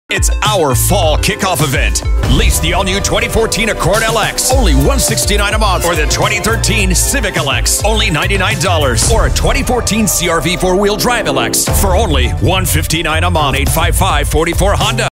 It's our fall kickoff event. Lease the all-new 2014 Accord LX, only $169 a month, or the 2013 Civic LX, only $99, or a 2014 CR-V 4-wheel drive LX for only $159 a month. 855-44 Honda.